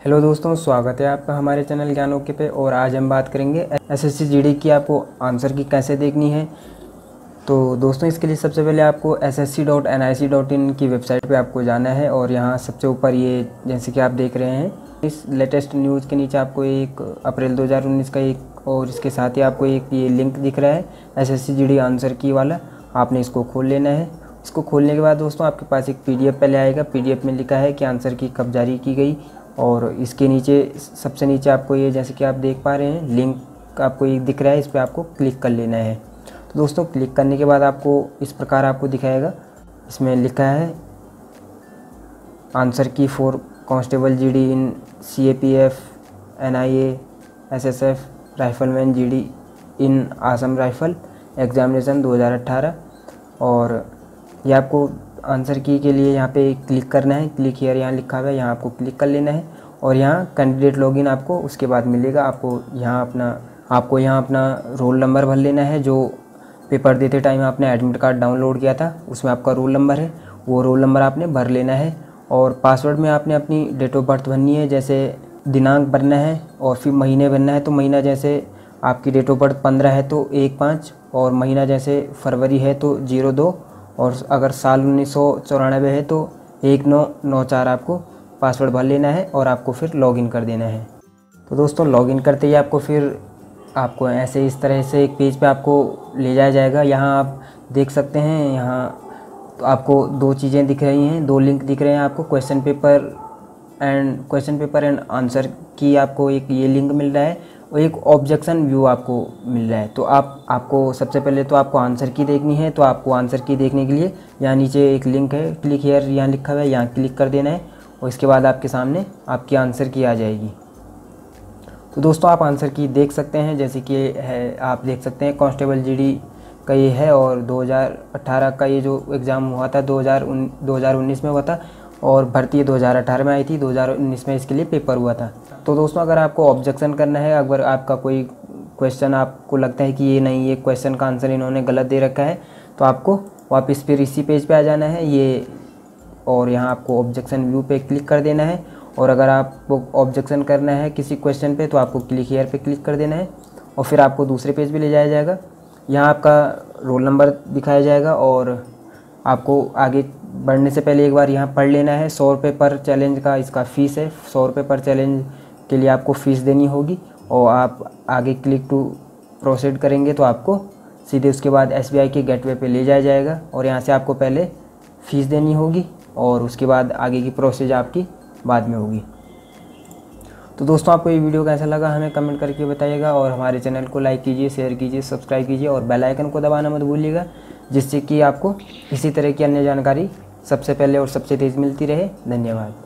Hello दोस्तों, स्वागत है आपका हमारे चैनल ज्ञान ओके पे। और आज हम बात करेंगे एसएससी जीडी की आपको आंसर की कैसे देखनी है। तो दोस्तों, इसके लिए सबसे पहले आपको ssc.nic.in की वेबसाइट पे आपको जाना है और यहाँ सबसे ऊपर ये जैसे कि आप देख रहे हैं इस लेटेस्ट न्यूज़ के नीचे आपको एक अप्रैल 2019 का एक और इसके साथ ही आपको एक ये लिंक दिख रहा है एसएससी जीडी आंसर की वाला। आपने इसको खोल लेना है। इसको खोलने के बाद दोस्तों आपके पास एक PDF पहले आएगा। PDF में लिखा है कि आंसर की कब जारी की गई। और इसके नीचे सबसे नीचे आपको ये जैसे कि आप देख पा रहे हैं लिंक आपको ये दिख रहा है, इस पर आपको क्लिक कर लेना है। तो दोस्तों क्लिक करने के बाद आपको इस प्रकार आपको दिखाएगा। इसमें लिखा है answer key for constable GD in CAPF NIA SSF rifleman GD in Assam rifle examination 2018। और ये आपको आंसर की के लिए यहाँ पे क्लिक करना है। क्लिक हियर यहाँ लिखा हुआ है, यहाँ आपको क्लिक कर लेना है और यहाँ कैंडिडेट लॉगिन आपको उसके बाद मिलेगा। आपको यहाँ अपना रोल नंबर भर लेना है। जो पेपर देते टाइम आपने एडमिट कार्ड डाउनलोड किया था उसमें आपका रोल नंबर है, वो रोल नंबर आपने भर लेना है। और पासवर्ड में आपने अपनी डेट ऑफ बर्थ भरनी है, जैसे दिनांक भरना है और फिर महीने भरना है। तो महीना जैसे आपकी डेट ऑफ बर्थ 15 है तो 1/5, और महीना जैसे फरवरी है तो 02, और अगर साल 1994 है तो 1994 आपको पासवर्ड भर लेना है और आपको फिर लॉगिन कर देना है। तो दोस्तों लॉगिन करते ही आपको ऐसे इस तरह से एक पेज पे आपको ले जाया जाएगा। यहाँ आप देख सकते हैं, यहाँ तो आपको दो चीज़ें दिख रही हैं, दो लिंक दिख रहे हैं आपको। क्वेश्चन पेपर एंड आंसर की आपको एक ये लिंक मिल रहा है और एक ऑब्जेक्शन व्यू आपको मिल रहा है। तो आपको सबसे पहले तो आपको आंसर की देखनी है। तो आपको आंसर की देखने के लिए यहाँ नीचे एक लिंक है, क्लिक हियर यहाँ लिखा हुआ है, यहाँ क्लिक कर देना है और इसके बाद आपके सामने आपकी आंसर की आ जाएगी। तो दोस्तों आप आंसर की देख सकते हैं, जैसे कि है आप देख सकते हैं कांस्टेबल जीडी का ये है। और 2018 का ये जो एग्ज़ाम हुआ था 2019 में हुआ था और भर्ती 2018 में आई थी, 2019 में इसके लिए पेपर हुआ था। तो दोस्तों अगर आपको ऑब्जेक्शन करना है, अगर आपका कोई क्वेश्चन आपको लगता है कि ये नहीं, ये क्वेश्चन का आंसर इन्होंने गलत दे रखा है, तो आपको वापस फिर इसी पेज पे आ जाना है ये, और यहाँ आपको ऑब्जेक्शन व्यू पे क्लिक कर देना है। और अगर आपको ऑब्जेक्शन करना है किसी क्वेश्चन पे तो आपको क्लिक हियर पे क्लिक कर देना है और फिर आपको दूसरे पेज पे ले जाया जाएगा। यहाँ आपका रोल नंबर दिखाया जाएगा और आपको आगे बढ़ने से पहले एक बार यहाँ पढ़ लेना है। 100 रुपये पर चैलेंज का इसका फ़ीस है। 100 रुपये पर चैलेंज के लिए आपको फ़ीस देनी होगी और आप आगे क्लिक टू प्रोसीड करेंगे तो आपको सीधे उसके बाद SBI के गेटवे पे ले जाया जाएगा और यहाँ से आपको पहले फ़ीस देनी होगी और उसके बाद आगे की प्रोसेस आपकी बाद में होगी। तो दोस्तों आपको ये वीडियो कैसा लगा हमें कमेंट करके बताइएगा और हमारे चैनल को लाइक कीजिए, शेयर कीजिए, सब्सक्राइब कीजिए और बेल आइकन को दबाना मत भूलिएगा, जिससे कि आपको इसी तरह की अन्य जानकारी सबसे पहले और सबसे तेज़ मिलती रहे। धन्यवाद।